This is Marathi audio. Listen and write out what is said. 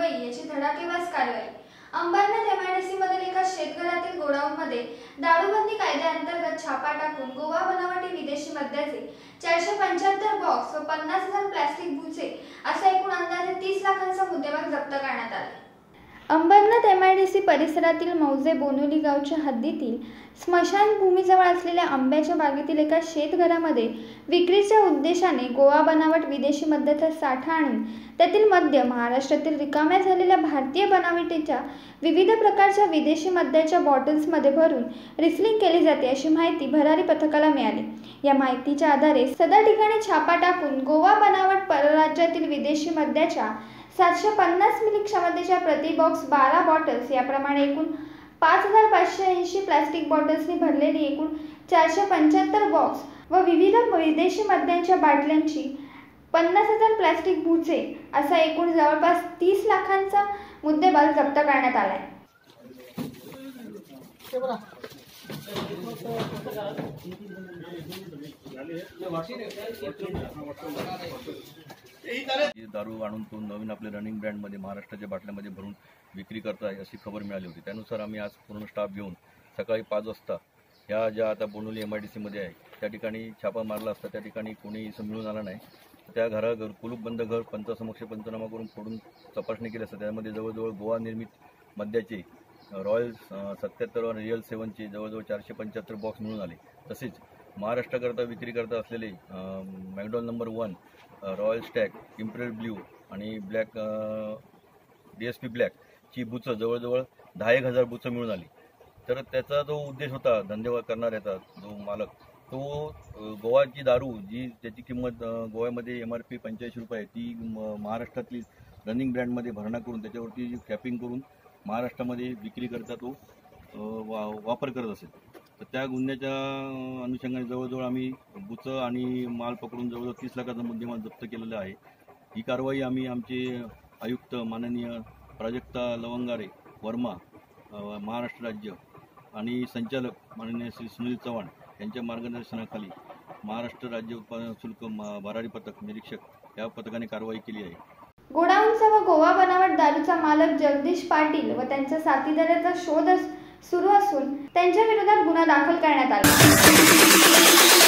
मुंबई याची धडाकेबाज कारवाई। अंबरनाथ MIDC मधील एका शेतघरातील गोडाऊनमध्ये दारूबंदी कायद्याअंतर्गत छापा टाकून गोवा बनावटी विदेशी मद्याचे 475 बॉक्स व 50,000 प्लास्टिक बुचे असा एकूण अंदाजे 30 लाखांचा मुद्देमाल जप्त करण्यात आला। अंबरनाथ MIDC परिसरातील मौजे बोनोली गावच्या हद्दीतील स्मशानभूमीजवळ असलेल्या आंब्याच्या बागेतील एका शेतघरामध्ये विक्रीच्या उद्देशाने गोवा बनावट विदेशी मद्याचा साठा आणून त्यातील मद्य महाराष्ट्रातील रिकाम्या झालेल्या भारतीय बनावटीच्या विविध प्रकारच्या विदेशी मद्याच्या बॉटल्समध्ये भरून रिफिलिंग केली जाते अशी माहिती भरारी पथकाला मिळाली। या माहितीच्या आधारे सदर ठिकाणी छापा टाकून गोवा बनावट परराज्यातील विदेशी मद्याच्या 750 मिली क्षमतेच्या प्रति बॉक्स 12 बॉटल्स याप्रमाणे एकूण 5580 प्लास्टिक बॉटल्सनी भरलेली एकूण 475 बॉक्स व विविध विदेशी मद्यांच्या बाटल्यांची 50,000 प्लास्टिक बुचे असा एकूण जवळपास 30 लाखांचा मुद्देमाल जप्त करण्यात आला आहे। दारू आणून तो नवीन आपले रनिंग ब्रँडमध्ये महाराष्ट्राच्या बाटल्यामध्ये भरून विक्री करताय अशी खबर मिळाली होती। त्यानुसार आम्ही आज पूर्ण स्टाफ घेऊन सकाळी 5 वाजता ह्या ज्या आता बोनोली MIDC मध्ये आहे त्या ठिकाणी छापा मारला असता त्या ठिकाणी कोणी मिळून आला नाही। त्या घरावर कुलूप बंद घर पंचासमक्ष पंचनामा करून फोडून तपासणी केली असता त्यामध्ये जवळजवळ गोवा निर्मित मद्याचे रॉयल 77 व रिअल 7चे जवळजवळ 475 बॉक्स मिळून आले। तसेच महाराष्ट्राकरता विक्री करता असलेले McDowell number 1 royal stag imperial blue आणि ब्लॅक DSP ब्लॅक ची बुचं जवळजवळ 10,000 बुचं मिळून आली। तर त्याचा जो उद्देश होता धंदेवाद करणाऱ्याचा जो मालक तो गोवाची दारू जी त्याची किंमत गोव्यामध्ये MRP 85 रुपये ती महाराष्ट्रातली रनिंग ब्रँडमध्ये भरणा करून त्याच्यावरती कॅपिंग करून महाराष्ट्रामध्ये विक्री करता तो वापर करत असेल। तर त्या गुन्ह्याच्या अनुषंगाने जवळजवळ आम्ही बुचं आणि माल पकडून जवळजवळ 30 लाखाचा मुद्देमाल जप्त केलेला आहे। ही कारवाई आम्ही आमचे आयुक्त माननीय प्राजक्ता लवंगारे वर्मा महाराष्ट्र राज्य आणि संचालक माननीय श्री सुनील चव्हाण यांच्या मार्गदर्शनाखाली महाराष्ट्र राज्य उत्पादन शुल्क भरारी पथक निरीक्षक या पथकाने कारवाई केली आहे। गोडाऊनचा व गोवा बनावट दारूचा मालक जगदीश पाटील व त्यांच्या साथीदाराचा शोध सुरू असून त्यांच्या विरोधात गुन्हा दाखल करण्यात आला।